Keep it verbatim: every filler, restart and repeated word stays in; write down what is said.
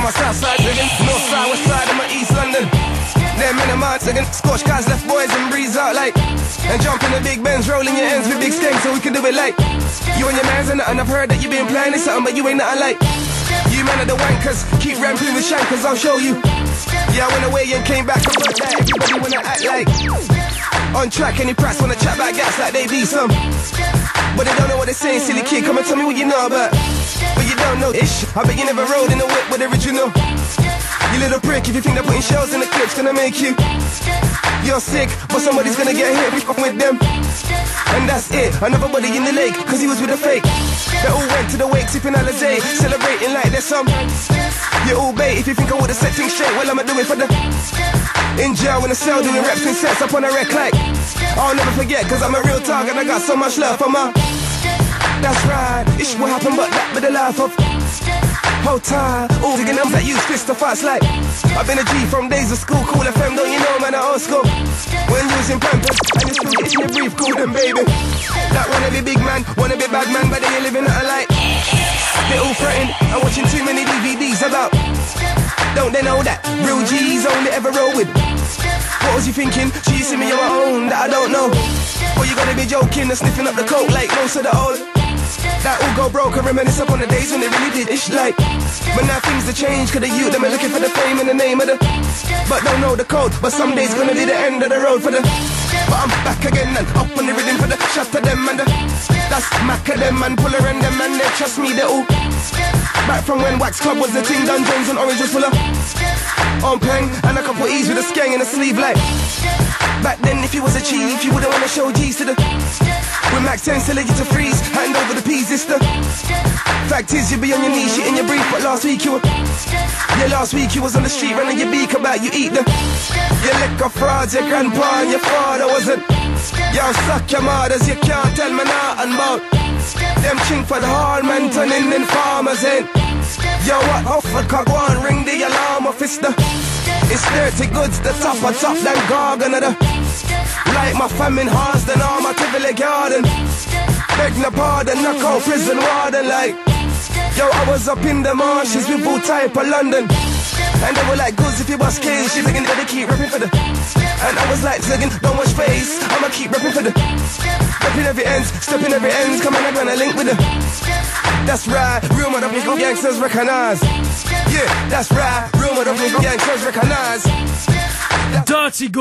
on my south side, again, north side, west side, I'm East London. Them in the mount, again, Scotch guys left boys and breeze out like. And jump in the big Benz, rolling your ends with big skanks so we can do it like. You and your mans and nothing, I've heard that you been playing this something, but you ain't nothing like. You men are the wankers, keep ramping with shankers, I'll show you. Yeah, I went away and came back and worked that. Everybody wanna act like. On track, any press wanna chat back gas like they be some. But they don't know what they're saying, silly kid, come and tell me what you know about. But you don't know ish, I bet you never rode in a whip with the original. You little prick, if you think that putting shells in the clip's gonna make you. You're sick, but somebody's gonna get hit, we fuck with them. And that's it, another body in the lake, cause he was with a fake. They all went to the wake, sipping Alizé, celebrating like there's some. You're all bait, if you think I would've set things straight, well I'ma do it for the. In jail in a cell doing reps and sets up on a wreck like. I'll never forget, cause I'm a real target, I got so much love for my. That's right, it's what happened, but that be the life of. Hold tight, all digging them that use fist to fights like. I've been a G from days of school, cool F M, don't you know man, I old school. When using pampers, and you still getting your brief, cool them baby. That wanna be big man, wanna be bad man, but they ain't living nothing like. They all threatened, I'm watching too many D V Ds about. Don't they know that real G's only ever roll with? What was you thinking? Chasing me on my own that I don't know. Well you gotta be joking and sniffing up the coke like most of the old. That all go broke and reminisce up on the days when they really did ish like. But now things have changed, cause the youth them are looking for the fame and the name of the. But don't know the code, but some days gonna be the end of the road for the. But I'm back again and up on the rhythm for the shot to them and the. That's Mac of them and Puller and them and they trust me they all. Back from when Wax Club was the thing, Dungeons and Orange was full of. On peng and a couple E's with a skeng in the sleeve like. Back then if you was a chief, you wouldn't wanna show G's to the. With Max ten still you to freeze, hand over the peas, sister. Fact is you be on your knees, shit in your brief, but last week you were. Yeah, last week you was on the street running your beak about you eat the. You liquor frauds, your grandpa and your father wasn't. Y'all suck your mothers, you can't tell me nothing about. Them chink for the hard man turning in farmers in. Yo, what offer cock one ring the alarm officer. It's Durrty Goodz, the top of top, then gargan of the. Like my famine hearts, then all my Tivoli garden. Beg no pardon, knock out prison warden like. Yo, I was up in the marshes with all type of London. And they were like, Goodz if you bust cage, she thinking that they keep rapping for the. And I was like, zigging, don't watch face, I'ma keep rapping for the. Rapping every ends, stepping every ends, come on, I'm gonna link with the. That's right, real motherfucking gangsters recognize. Yeah, that's right, real motherfucking gangsters recognize. Durrty Goodz.